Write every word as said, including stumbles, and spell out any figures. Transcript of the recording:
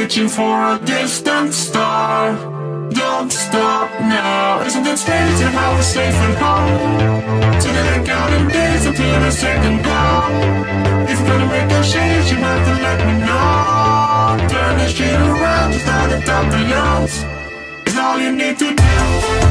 reaching for a distant star. Don't stop now. Isn't it strange how we're safe and home? Together counting days until the second glow. If you're gonna make a change, you have to let me know. Turn the shit around, just start at the top of yours. It's all you need to do.